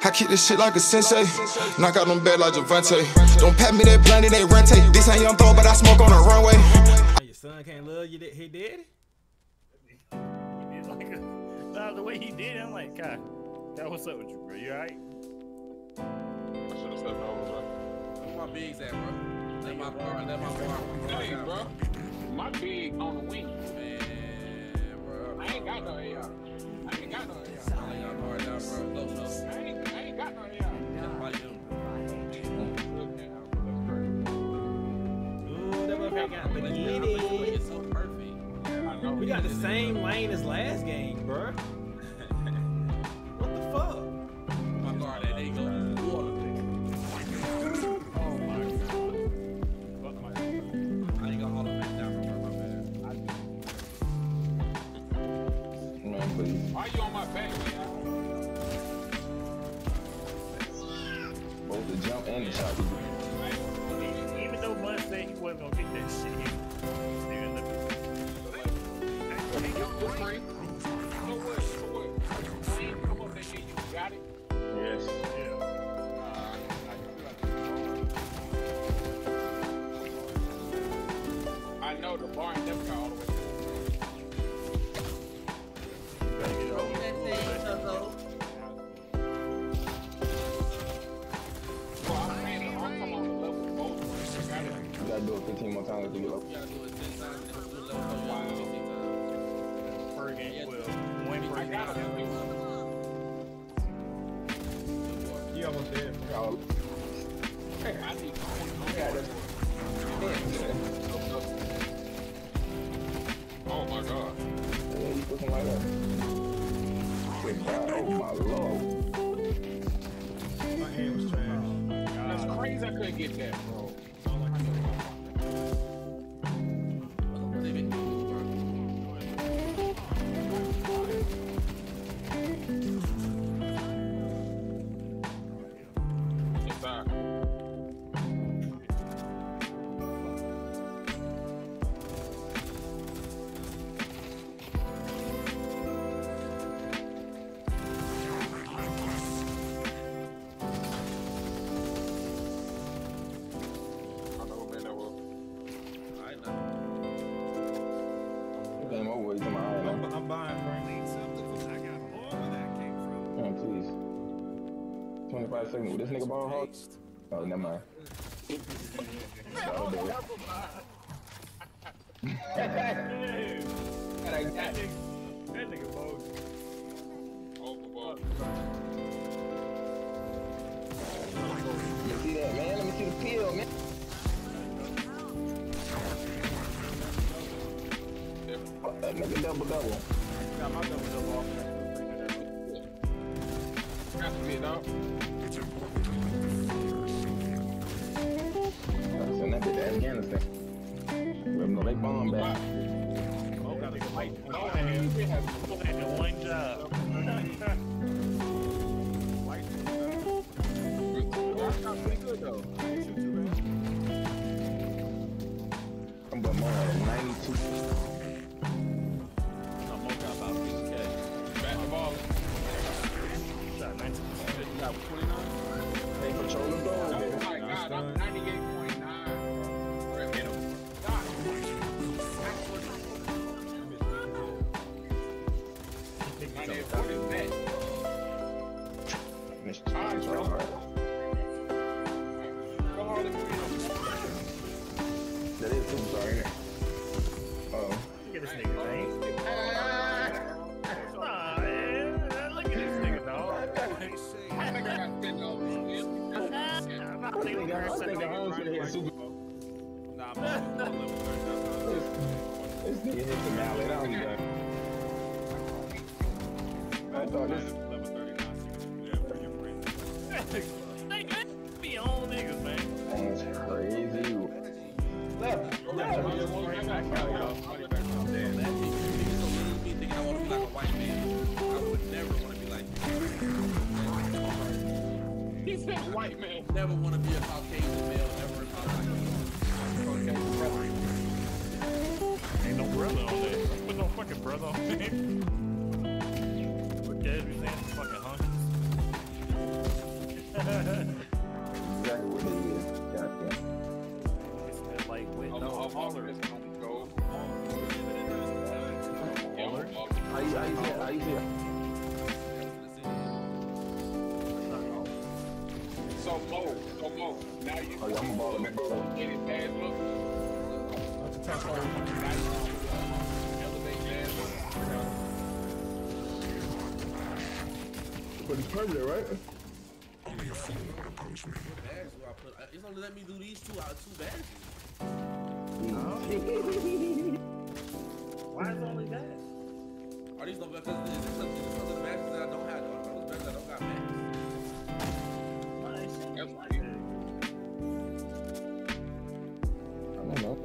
I keep this shit like a sensei. Knock out them bad like Javante. Don't pat me that blunt, it ain't rente. This ain't young throw, but I smoke on the runway. Your son can't love you, he did it? He did like the way he did it, I'm like, God, what's up with you, bro? You alright? I should have said no, bro. Where my bigs at, bro? Let my bar. Hey, bro. My big on the wing. Man, bro. I ain't got no AR. I ain't got no AR. I lay y'all hard down, bro. Close up. I ain't got no AR. Just like you. Ooh, that motherfucker got spaghetti. It's so perfect. I know. We got the same lane as last game, bro. What the fuck? My guard, there you go. Water. Oh my God. I ain't gonna hold him back down, bro. My bad. Man, please. Why you on my back, man? Both the jump and the shot. Even though Bud said he wasn't gonna get that shit, he still looking. You're free. So what? I ain't come up that shit. You got it? Yes. I know the bar never got all the way. You gotta do it 15 more times to get up. You gotta do it 10 times. Do it level 15 times. Per game, well, one per game. You almost there. I need oh my God. Yeah, you looking like that. Good God, oh my Lord. My aim was trash. That's crazy I couldn't get that, bro. Game over with, you my eye now. I'm buying, bro. Man, please. 25 seconds with this nigga ball hard. Oh, never mind. That'll do it. That nigga bold. Overboard. Let me see that, man. Let me see the peel, man. Fuck that nigga double. Got my double off. Got to be it, dog. Send that bitch to Afghanistan. Let them know they bomb back. Oh, got a white. Oh, man. He has one job. Pretty good, though. I'm but more than 92. I'm more got about 50K. Back the ball. Shot 19. You got 29? They control the goal, Oh baby. my God, I'm 98.9. Mr. Jones, all right. That is superstar, ain't it? Oh. Look at this nigga, man. Nah, man. Look at this nigga, dog. I think the home should hit super. Nah, I'm on level 30. This nigga hit the mallet. I don't know. I thought this. Level 39. Yeah, for your friend. They could be on niggas, man. That's crazy. Left. That nigga so lean, me thinking I want to be like a white man. I would never want to be like you. He said white man. Never want to be a Caucasian male ever in my life. Ain't no brother on that. Put no fucking brother on that. What Gabe be saying? Fucking hunches. Exactly what they is. Goddamn. It's like with Oh, no Holler is gonna go. Holler? How you see it? So Mo, now you Oh, yeah, I'm a baller, man. get it bad look. That's a tough one. Now you elevate bad look. But it's permanent, right? Badges do I put? It's only let me do these two out of 2 badges. Why is it only that? Are these no because it's some of the badges that I don't have? Are those badges that I don't got max? Why they say That's like weird. that? I don't know.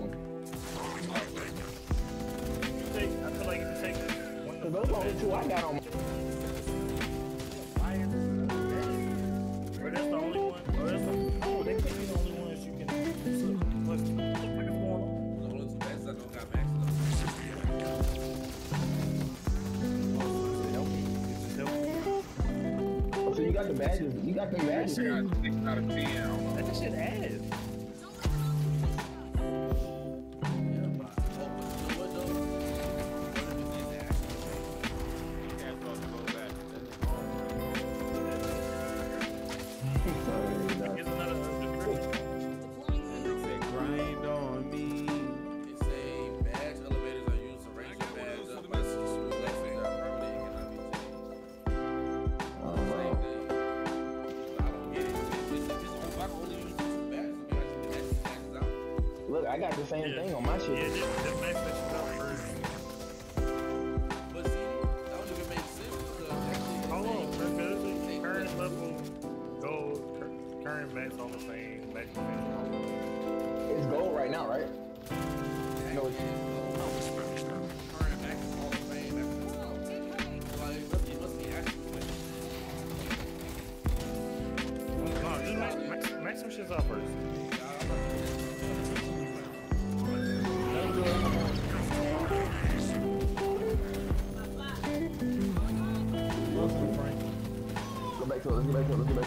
I feel like if you take one of Those are the only two I got on. Why is it or that's the only one? Or that's the, oh, they can't be the only ones you can what the fuck is going on? The only 2 badges I don't got max. Oh, so you got the badges. You got the badges. I got 6 out of 10. I don't know. That just shit ass. Here's another Grind on me. They say badge elevators are used to raise your badge up by 6 rules. They say they're permanent and cannot be changed. Oh, Same wow. thing. I don't get it. If I can only use 2 badges, I mean, I should be badges out. Look, I got the same thing on my yeah, shit. this max that you got first. But see, that don't even make sense because actually, Hold on, because the current level gold, current max on the same magic max. It's gold right now, right? No, it's current max is all the same. Like, it must be actual max. No, just max some shit out first. go back to it. Let's get back to it. Let's get back.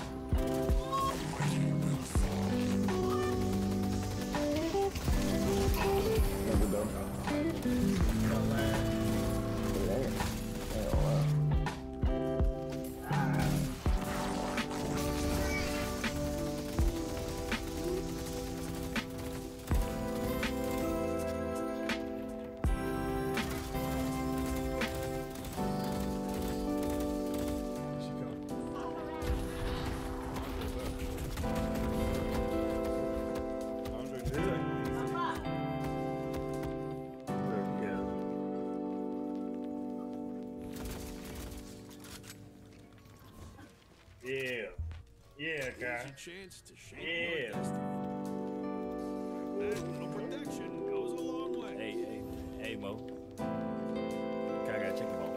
There we go. Yeah. Yeah, guy. Chance to shape Yeah. your destiny. That little protection goes a long way. Hey, Mo. I gotta check him out.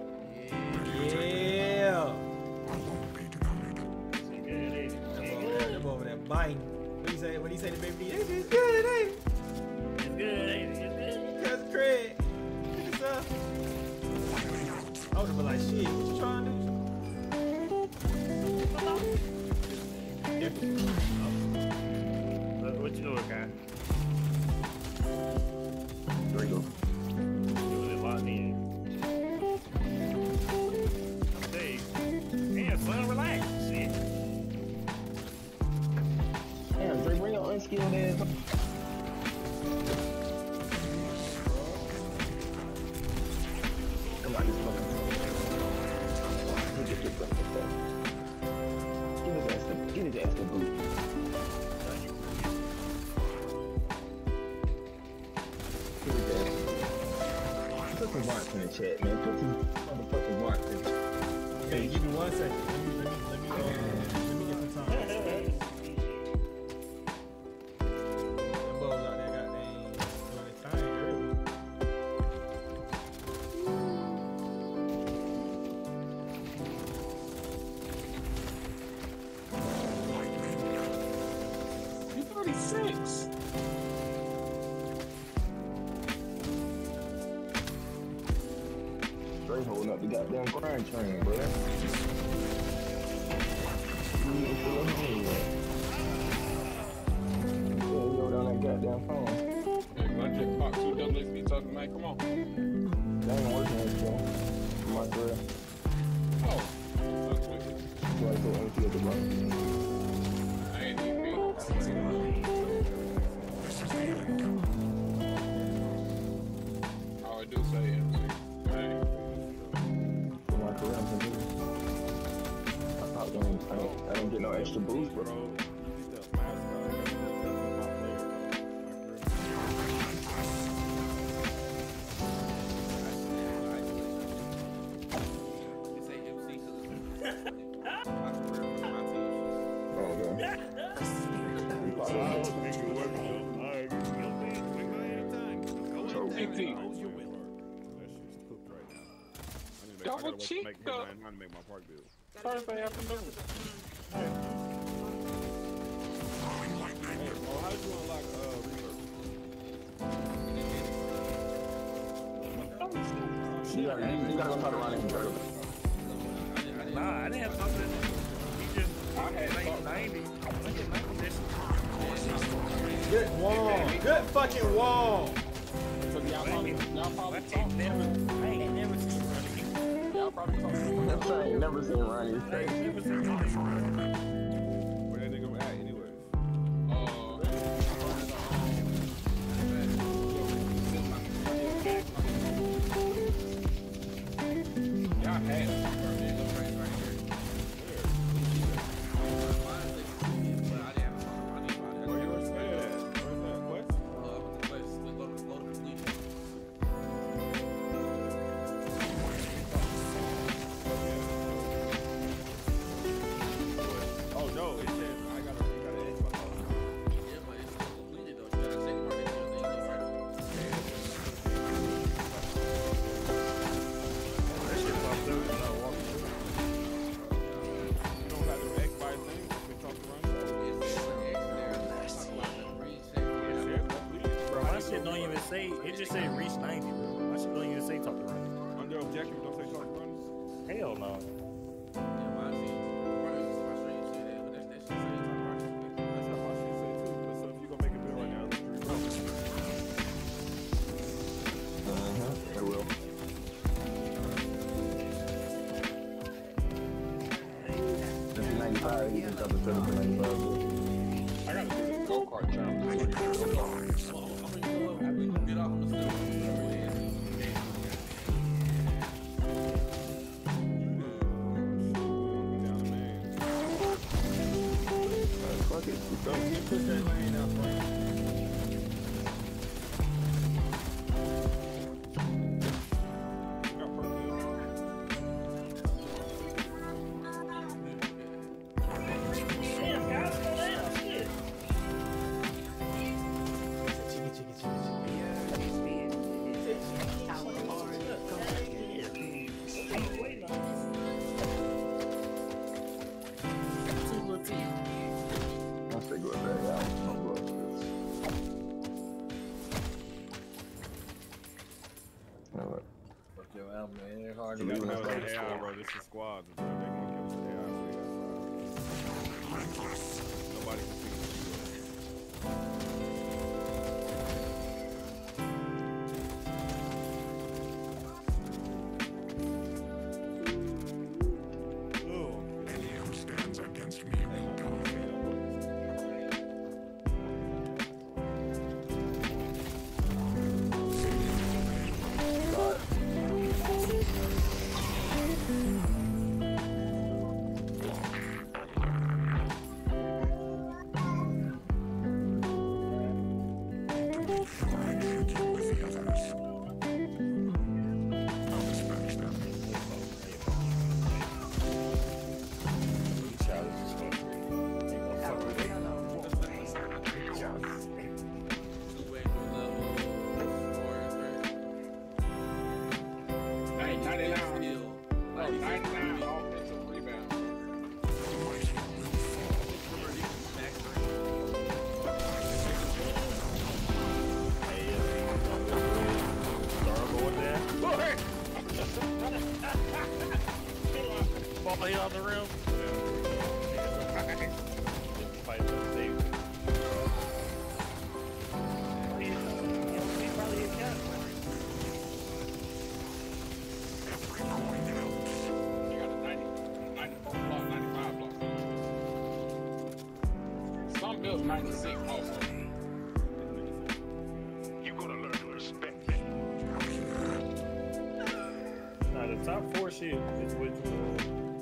Yeah. See, good, ain't it? I'm over there biting. What he say to baby? It's good, ain't it? It's good, ain't it? It's good. Cuz Craig. What's up? I would've been like, shit, what you trying to do? What you doing, guy? There you go. You was locked in. Hey, man, son, relax. Shit. Damn, Dre, bring your unskilled ass up. Come on, this fucking. Look at this fucking stuff. Give his ass the boot. Give his ass the boot. Put some watch in the chat, man. Put some motherfucking watch in the chat. Hey, give me 1 second. Let me get some time. Them boys out there got doing the time early. You 36. Dre holding up the goddamn grind train, bro. You need to goddamn phone. Yeah, I just popped 2 WSB talking, man. Come on. They ain't working with you. My girl. Oh, that's wicked. You gotta go empty at the bottom. I ain't even been. All I do say MC. Hey. My girl, I don't get no extra boost, bro. Double cheek up. I'm trying to make my park build. Thursday afternoon. Hey, Mo, how did you unlock reverb? You gotta go try to run it. Nah, I didn't have something. He just made 90. Good wall. Good fucking wall. So y'all probably talk. I ain't never seen running. Y'all probably talk. I ain't never seen Ronnie. I ain't never seen running. Where that nigga at anyways? Y'all had it. It just said reach 90, bro. My shit don't even say talk to run. Under objective, don't say talk to run. Hell no. I will. This is 95, you can stop the 95. I gotta do this go-kart challenge. Get off on the stuff. Fuck it, keep going. Push that lane out front. Got perk deal. Damn, guys, slow down. Shit. I'll stay good there, yeah. I'll go up to this. Alright. Fuck your album, man. It's hard to You get gotta know Leaving that us AI, bro. This is squads, bro. They gonna kill us with AI, so we gotta try. Nobody can see Bell's 96 also. You're gonna learn to respect me. Nah, the top 4 shit is which one?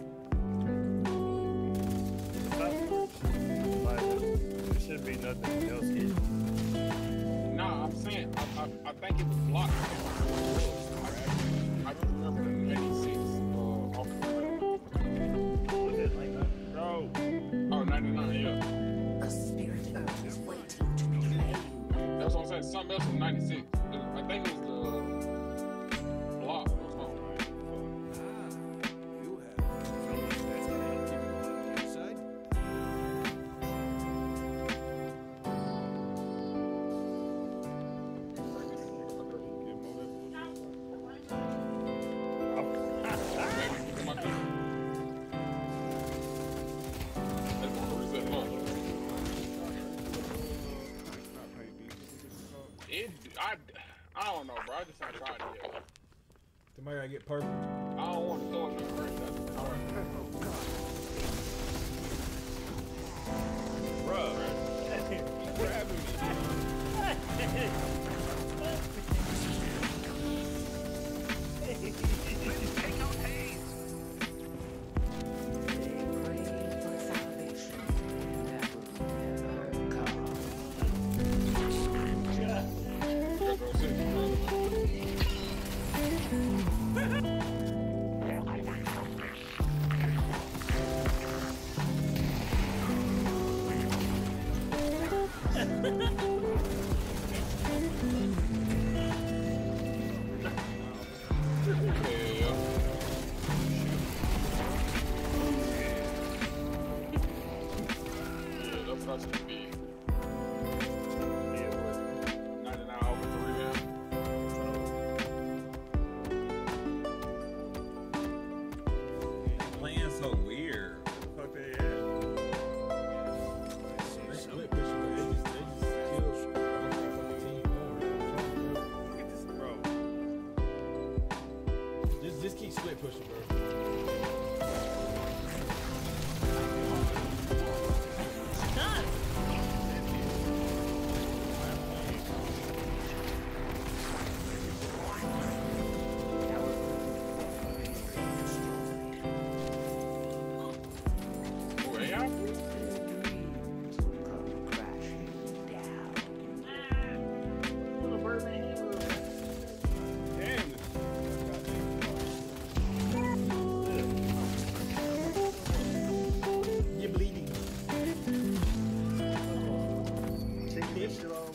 The top 4? Like, there should be nothing else here. Nah, I'm saying, I think it was blocked. I can remember the 96 off the Was it like that? No. Oh, 99, yeah. A spirit earth is waiting to be made. That's what I'm saying. Something else was 96. I think it was the block. It was called. You have. That's gonna keep you on the inside. I don't know, bro. I just haven't tried it yet. Somebody gotta get purple. I don't want to throw it in the first. Bruh. You grabbing Take out Hayes. They pray for salvation that will never come. That's not to be 99 over 3 man. Playing so weird. Fuck they at? They split pushing, but they just killed the team more. Look at this, bro. Just keep split pushing, bro. You're bleeding. Take this shit off.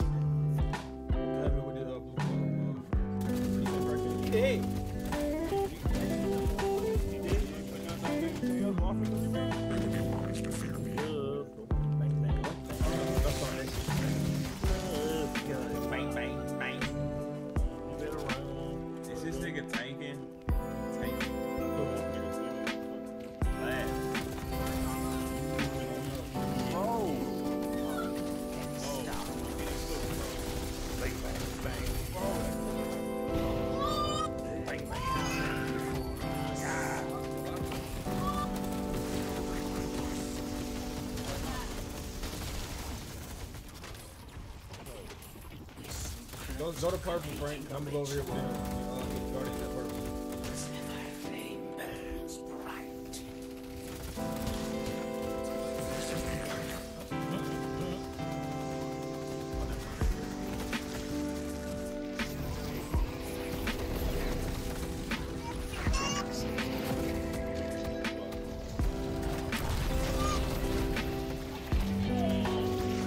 Hey! Bang, bang, bang. You better run. Is this nigga tanking? Tanking. Last. Bang, bang, bang. Bang, bang. Go to purple, Frank. I'm gonna go over here with him. Get guarded that purple. Flame burns bright.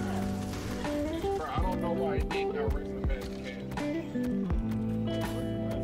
Bro, I don't know why he didn't got rid of the best cat.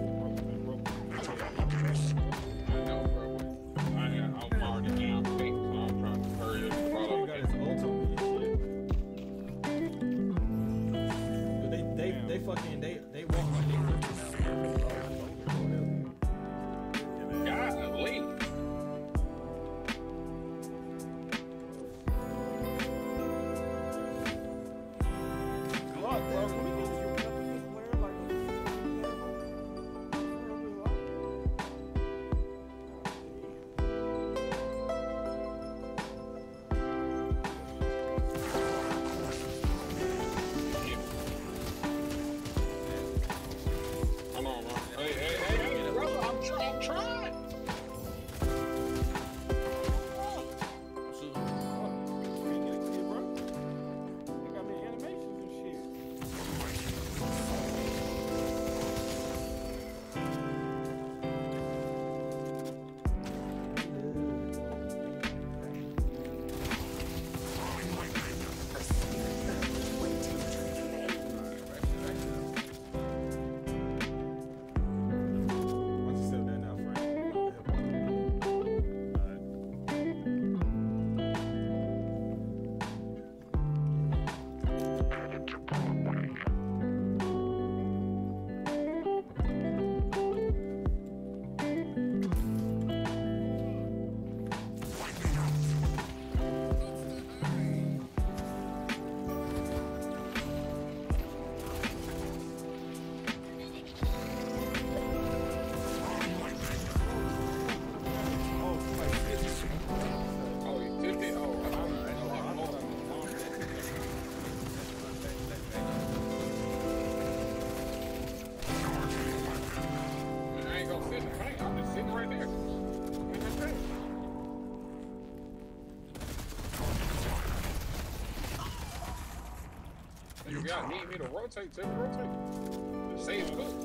If y'all need me to rotate, tell me to rotate. Just save cook.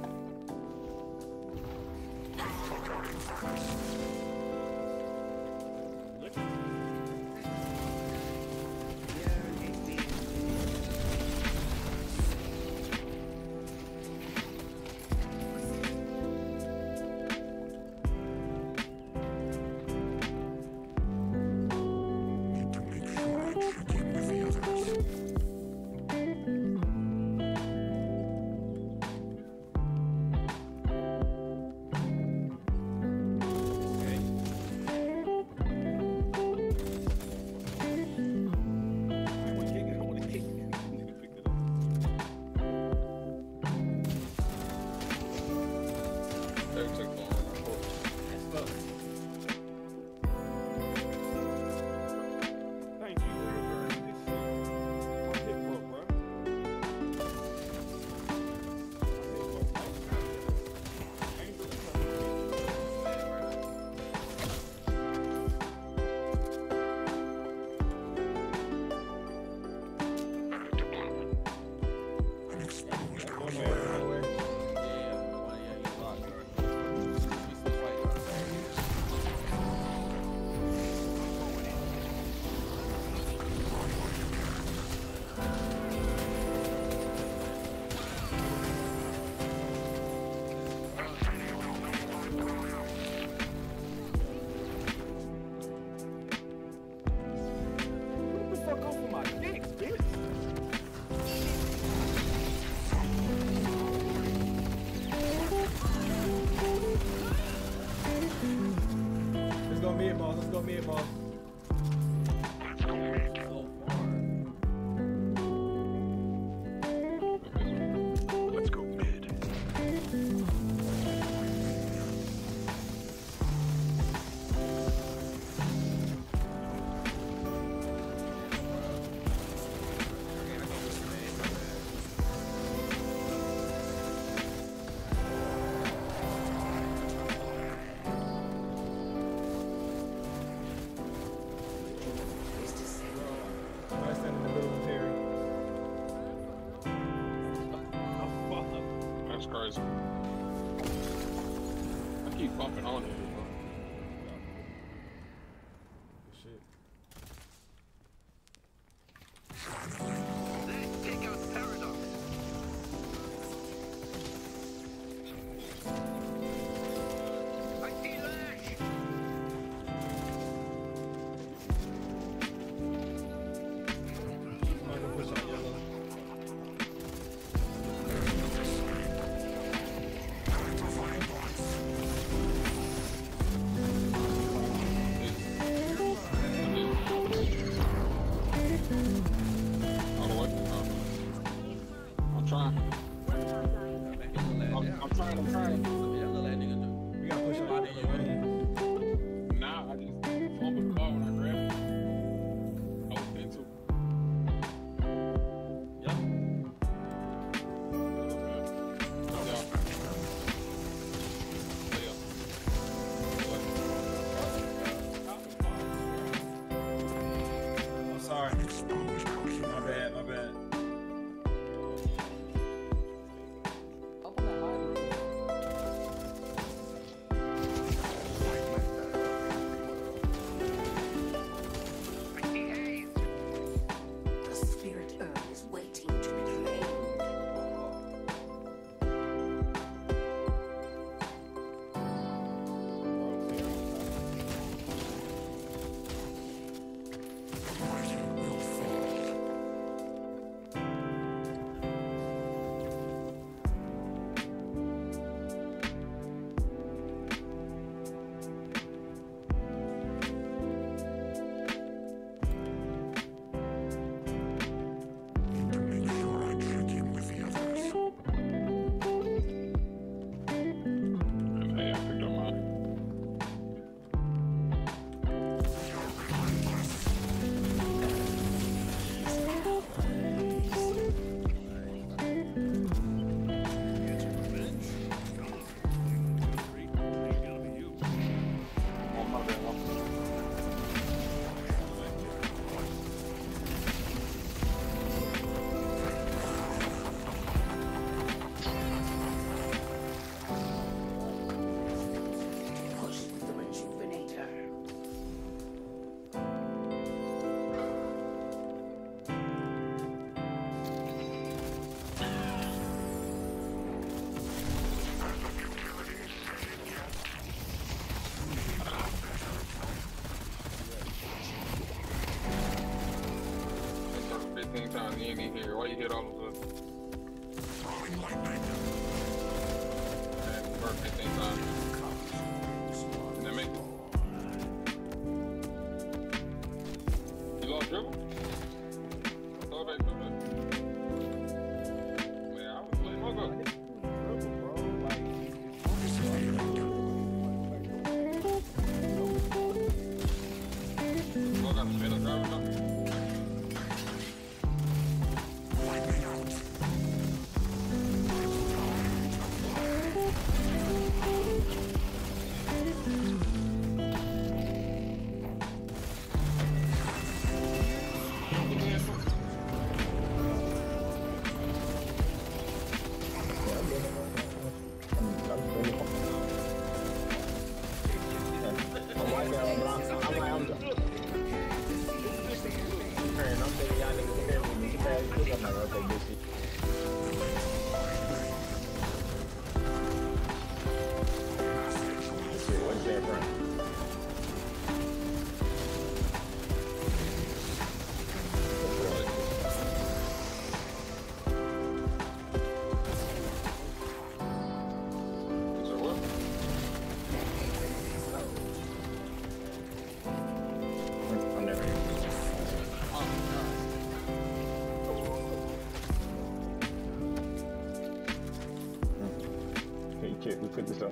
Let's go mid, boss. Let's go mid, boss. Let's go mid. I stand in the middle of the parry. That's crazy. I keep bumping on it, bro. Shit. I'm gonna push out yellow. 15 times. You ain't even here. Why you hit all of us? And burn 15 times. And then make it. You lost dribble? I thought they put it. Man, I was playing Mogo. Mogo got the middle driving up. We put this up.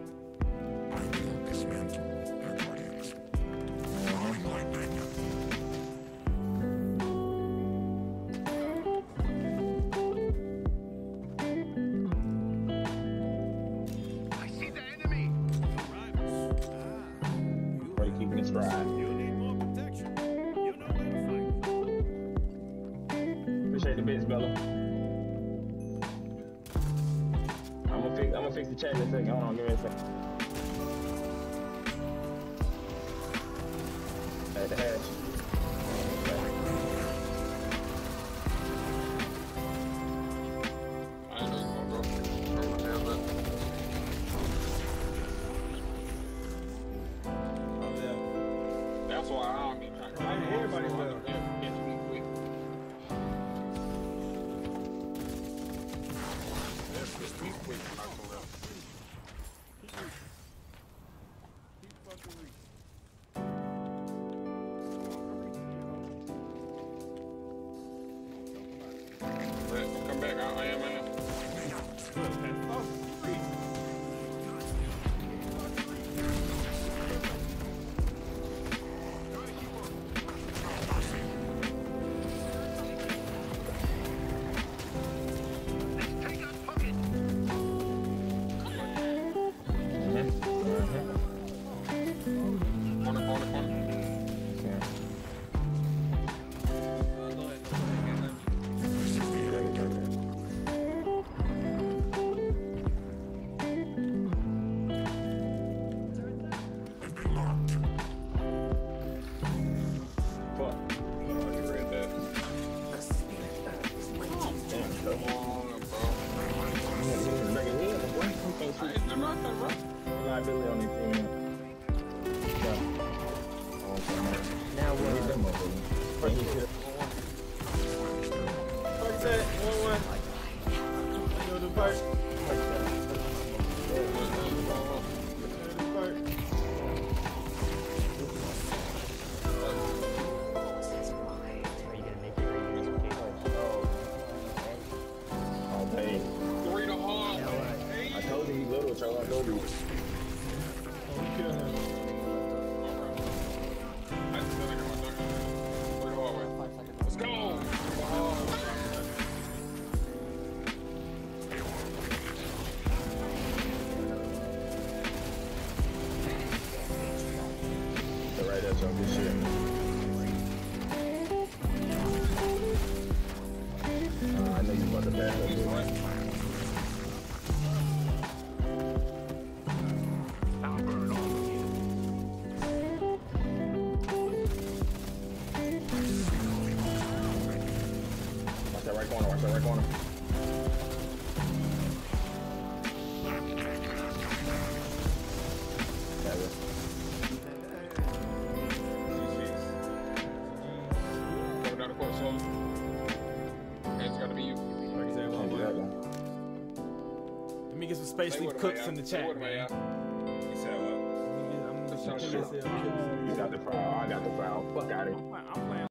I see the enemy. Ready, keeping it stride. You need more protection. You know how to fight. Appreciate the bits, Bella. I'm gonna fix the chat in a second. Hold on, give me a second. At the hash. I ain't know you gonna go. That's why I don't be trying to. Everybody will. Catch me quick. That's just me quick when I go out. Keep fucking reaching. Come back. I am. Liability on these team. Now what? Fuck that. 1-1. Go to Bert. I told you he's little, so I told you. Let's go! They're right there, so good shit. I know you about to back up, right? Watch that right corner, watch that right corner. Going down the court slowly. Space Leaf Cooks in the chat, man. You said what? I'm gonna shoot you. You got the foul. I got the foul. Fuck out of here. I'm playing